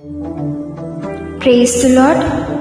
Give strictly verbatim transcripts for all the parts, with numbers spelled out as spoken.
Praise the Lord.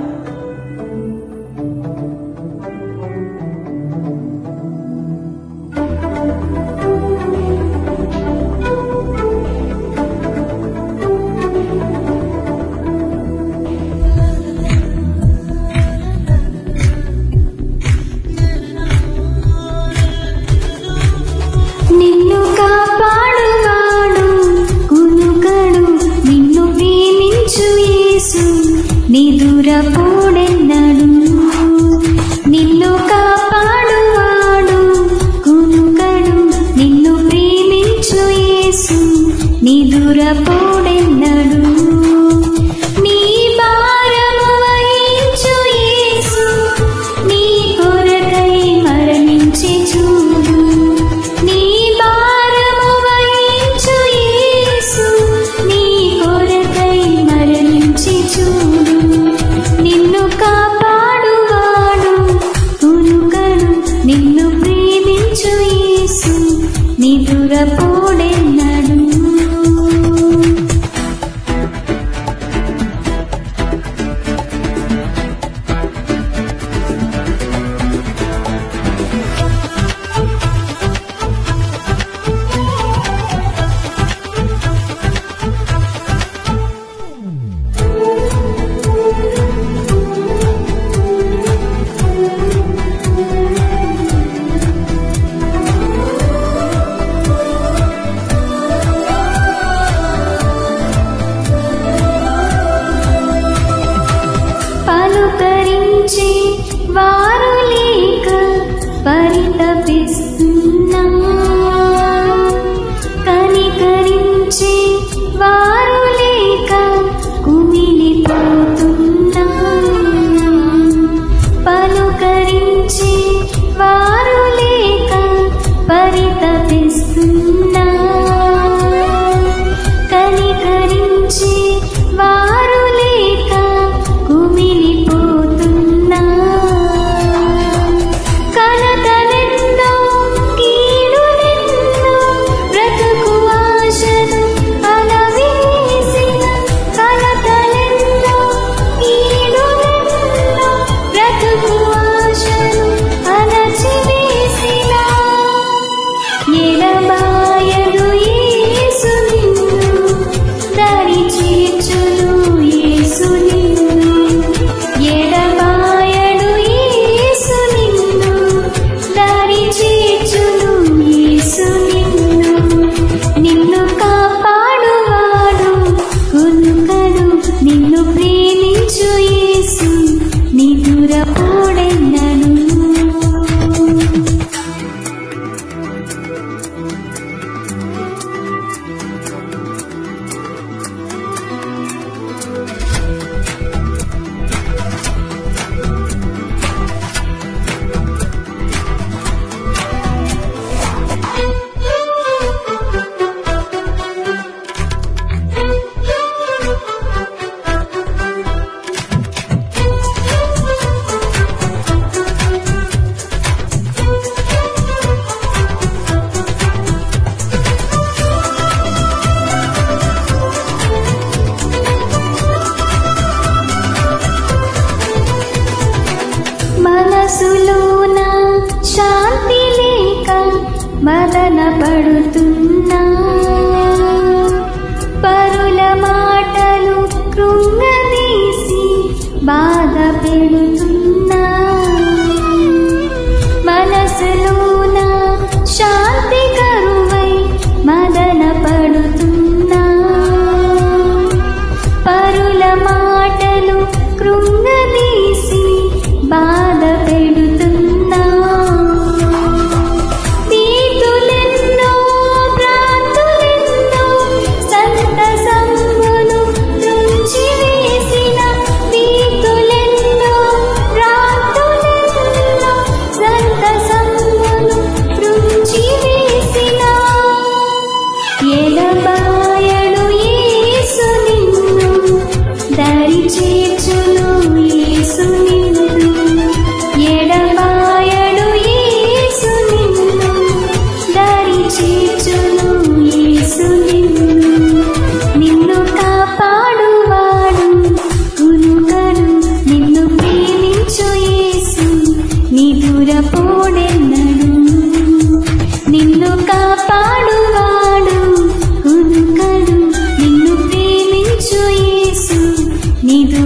నిన్ను కాపాడువాడు కునుకడు, నిన్ను ప్రేమించు యేసు నిదురపోడెన్నడు. నిన్ను కాపాడువాడు కునుకడు, నిన్ను ప్రేమించు యేసు నిదురపోడెన్నడు. నీ భారము వహించు యేసు, నీ కొరకై మరణించి చూడు. నీ భారము వహించు యేసు, నీ కొరకై మరణించి చూడు. నిన్ను కాపాడువాడు కునుకడు, నిన్ను ప్రేమించు యేసు నిదురపోడెన్నడు. పలుకరించి వారు లేక పరితపిస్తున్నా, కనికరించి వారు లేక కుమిలిపోతున్నా. పలుకరించి వారు లేక పరితపిస్తున్నా, కనికరించి వారు లేక కుమిలిపోతున్నా. కలతలెన్నో కీడులెన్నో బ్రతుకు ఆశను అలవించి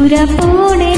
మధుర పోడే